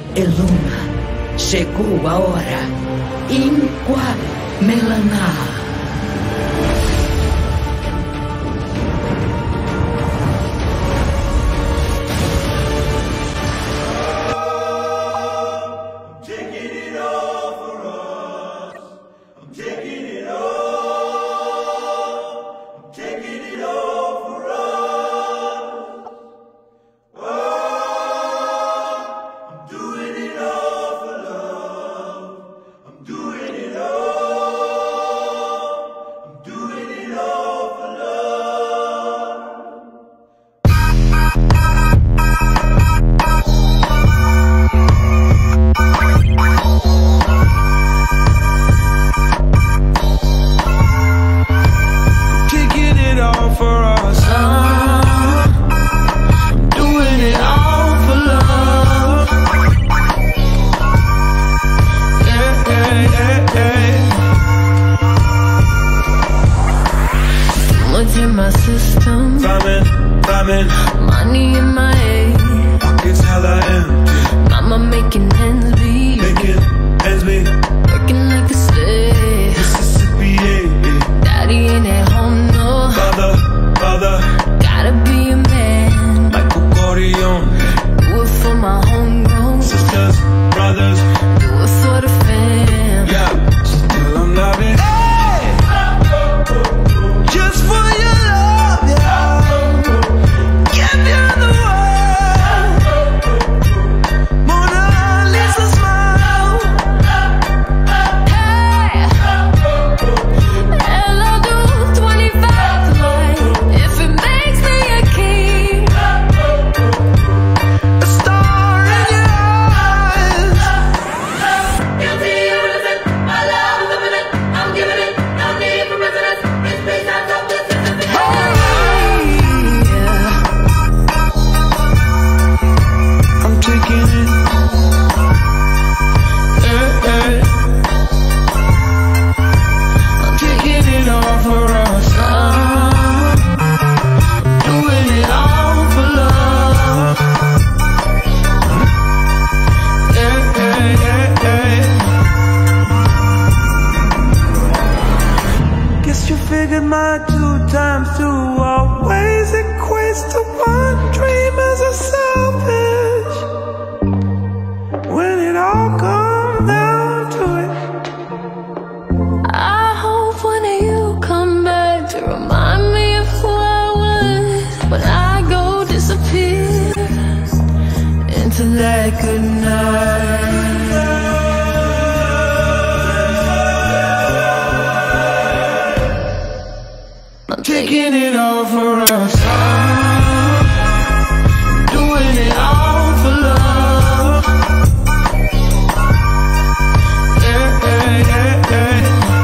Eluna, chegou a hora. Inqua Melaná. Money in my head, pockets hella empty. Mama making ends meet, working like a slave. Mississippi, Daddy ain't at home, no. Father, gotta be a man. Michael Corleone, do it for my homegrown sisters, brothers, do it for the fam. Yeah, so tell them love it. Just for your love, yeah. My 2 times 2 always equates to 1 dream as a selfish. When it all comes down to it, I hope one of you come back to remind me of who I was when I go disappear into that good night. taking it all for us, doing it all for love. Yeah, yeah, yeah,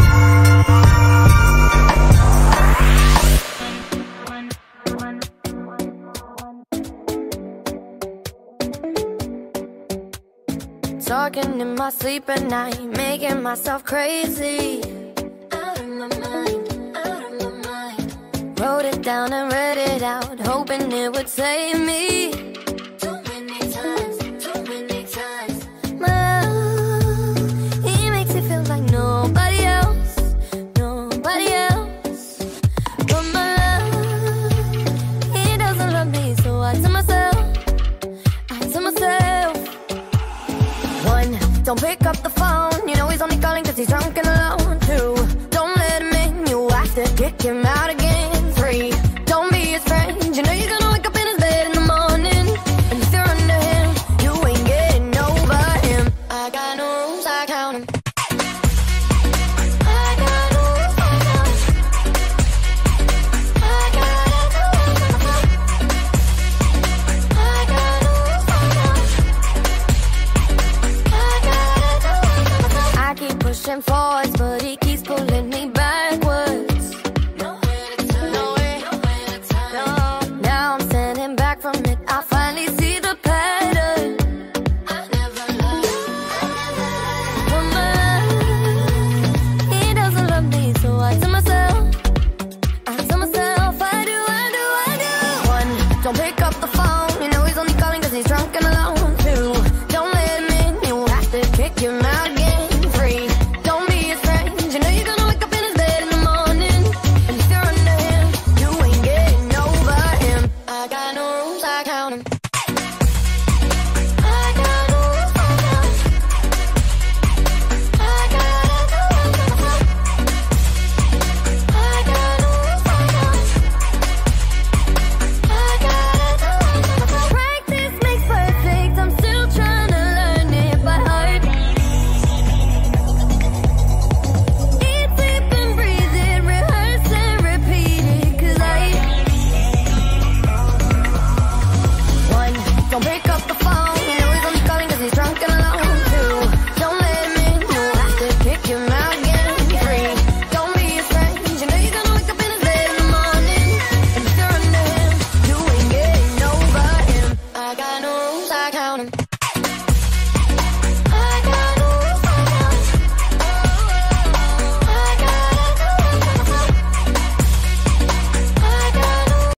yeah. Talking in my sleep at night, making myself crazy. Out of my mind, out of my mind. Wrote it down and read it out, hoping it would save me. Too many times, too many times. My love, he makes it feel like nobody else, nobody else. But my love, he doesn't love me, so I tell myself, don't pick up the phone, you know he's only calling cause he's drunk and